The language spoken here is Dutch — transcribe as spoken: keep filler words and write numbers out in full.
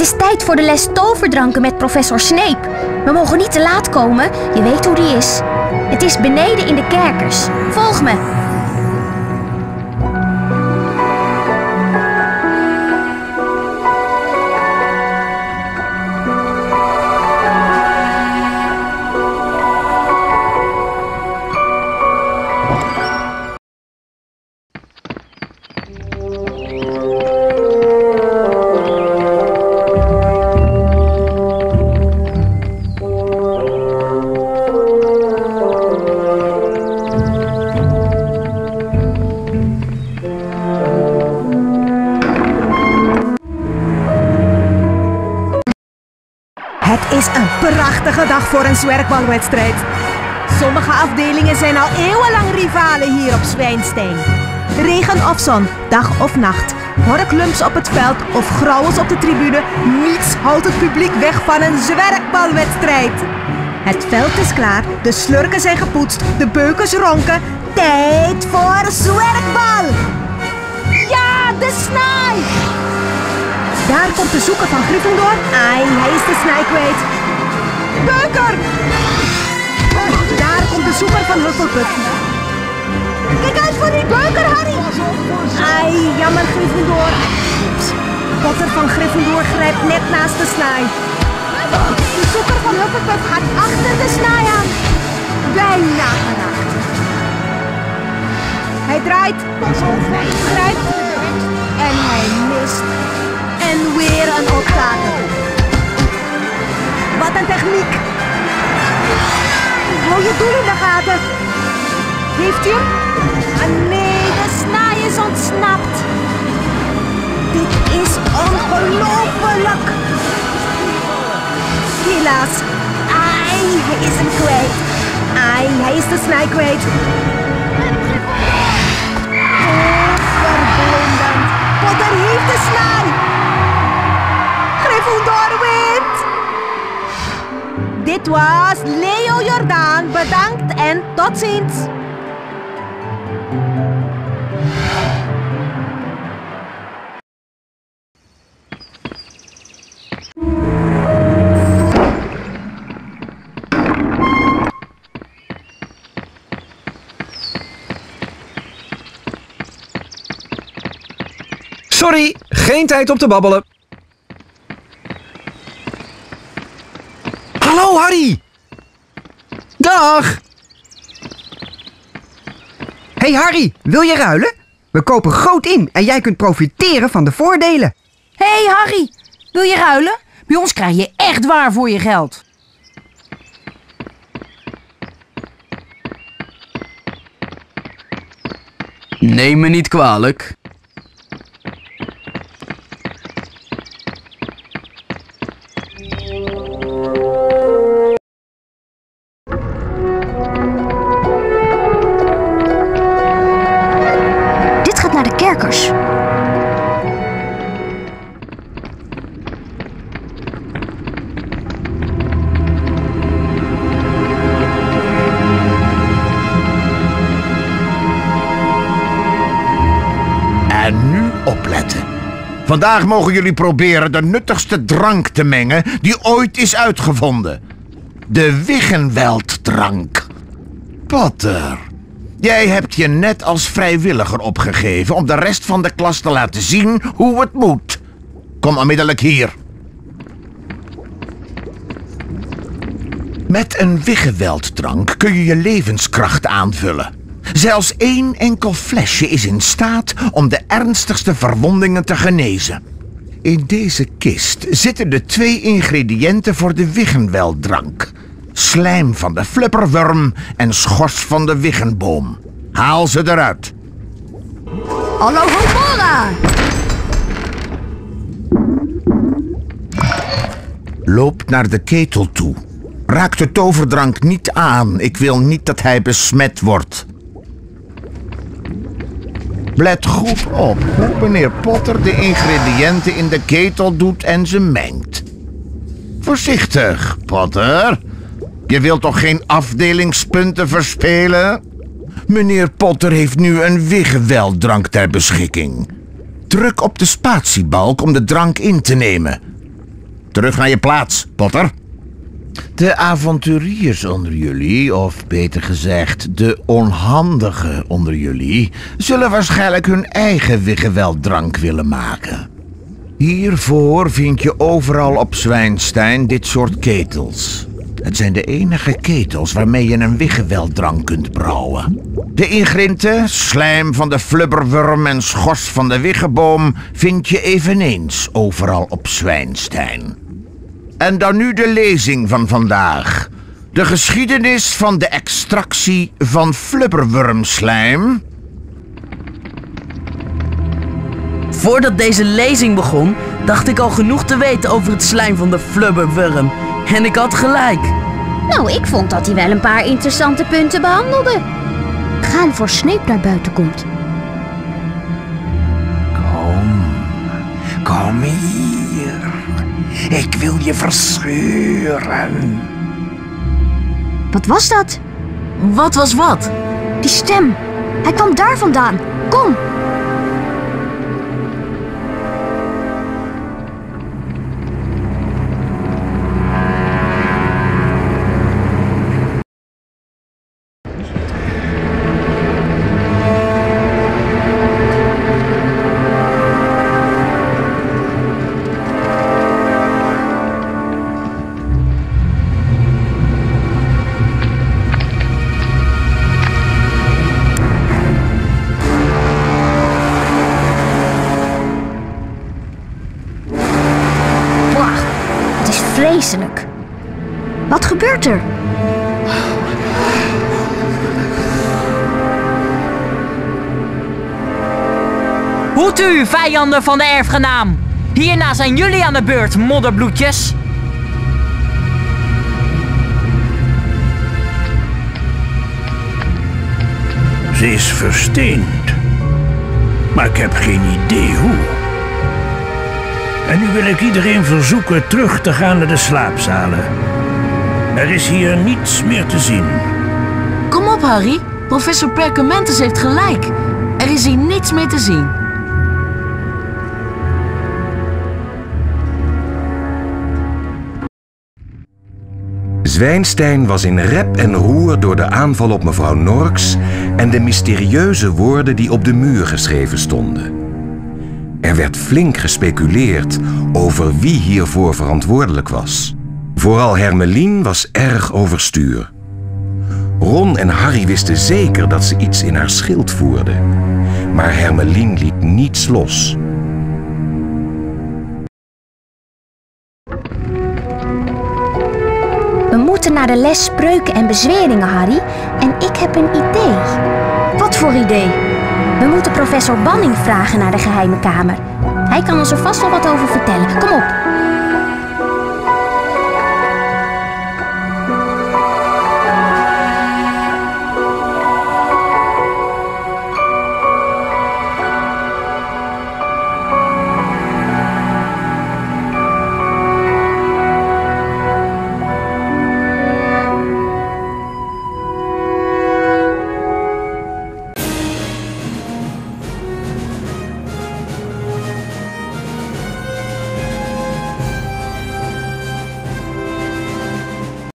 is tijd voor de les toverdranken met professor Snape. We mogen niet te laat komen, je weet hoe die is. Het is beneden in de kerkers. Volg me. Het is een prachtige dag voor een zwerkbalwedstrijd. Sommige afdelingen zijn al eeuwenlang rivalen hier op Zwijnstein. Regen of zon, dag of nacht, horklumps op het veld of grauwels op de tribune, niets houdt het publiek weg van een zwerkbalwedstrijd. Het veld is klaar, de slurken zijn gepoetst, de beukers ronken. Tijd voor zwerkbal! Ja, de snaai! Daar komt de zoeker van Gryffindor. Ai, hij is de snaai kwijt. Beuker! Daar komt de zoeker van Hufflepuff. Kijk uit voor die beuker, Harry! Ai, jammer Gryffindor. Potter van Gryffindor grijpt net naast de snaai. De zoeker van Hufflepuff gaat achter de snaai aan. Bijna geraakt. Hij draait, hij grijpt en hij mist. En weer een opgave. Wat een techniek. Hou je doel in de gaten. Heeft u hem? Ah nee, de snaai is ontsnapt. Dit is ongelooflijk. Helaas. Ai, hij is hem kwijt. Ai, hij is de snaai kwijt. Oh, verblindend. Potter heeft de snaai. Gryffindor wint! Dit was Leo Jordaan. Bedankt en tot ziens! Sorry, geen tijd om te babbelen. Hallo Harry! Dag! Hey Harry, wil je ruilen? We kopen groot in en jij kunt profiteren van de voordelen. Hé hey Harry, wil je ruilen? Bij ons krijg je echt waar voor je geld. Neem me niet kwalijk. Dit gaat naar de kerkers. En nu opletten. Vandaag mogen jullie proberen de nuttigste drank te mengen die ooit is uitgevonden. De Wiggenwelddrank. Potter, jij hebt je net als vrijwilliger opgegeven om de rest van de klas te laten zien hoe het moet. Kom onmiddellijk hier. Met een Wiggenwelddrank kun je je levenskracht aanvullen. Zelfs één enkel flesje is in staat om de ernstigste verwondingen te genezen. In deze kist zitten de twee ingrediënten voor de Wiggenwelddrank. Slijm van de flipperworm en schors van de wiggenboom. Haal ze eruit. Hallo Homora! Loop naar de ketel toe. Raak de toverdrank niet aan. Ik wil niet dat hij besmet wordt. Let goed op hoe meneer Potter de ingrediënten in de ketel doet en ze mengt. Voorzichtig, Potter. Je wilt toch geen afdelingspunten verspelen? Meneer Potter heeft nu een Wiggenwelddrank ter beschikking. Druk op de spatiebalk om de drank in te nemen. Terug naar je plaats, Potter. De avonturiers onder jullie, of beter gezegd, de onhandigen onder jullie, zullen waarschijnlijk hun eigen wiggeweldrank willen maken. Hiervoor vind je overal op Zwijnstein dit soort ketels. Het zijn de enige ketels waarmee je een wiggeweldrank kunt brouwen. De ingrinten, slijm van de flubberworm en schors van de wiggeboom vind je eveneens overal op Zwijnstein. En dan nu de lezing van vandaag. De geschiedenis van de extractie van flubberwormslijm. Voordat deze lezing begon, dacht ik al genoeg te weten over het slijm van de flubberworm. En ik had gelijk. Nou, ik vond dat hij wel een paar interessante punten behandelde. Gaan voor Snape naar buiten komt. Kom, kom hier. Ik wil je verscheuren. Wat was dat? Wat was wat? Die stem. Hij kwam daar vandaan. Kom. Vreselijk. Wat gebeurt er? Hoed u, vijanden van de erfgenaam. Hierna zijn jullie aan de beurt, modderbloedjes. Ze is versteend. Maar ik heb geen idee hoe. En nu wil ik iedereen verzoeken terug te gaan naar de slaapzalen. Er is hier niets meer te zien. Kom op, Harry. Professor Perkamentus heeft gelijk. Er is hier niets meer te zien. Zwijnstein was in rep en roer door de aanval op mevrouw Norks en de mysterieuze woorden die op de muur geschreven stonden. Er werd flink gespeculeerd over wie hiervoor verantwoordelijk was. Vooral Hermelien was erg overstuur. Ron en Harry wisten zeker dat ze iets in haar schild voerde. Maar Hermelien liet niets los. We moeten naar de les spreuken en bezweringen, Harry. En ik heb een idee. Wat voor idee? We moeten professor Banning vragen naar de geheime kamer. Hij kan ons er vast wel wat over vertellen. Kom op.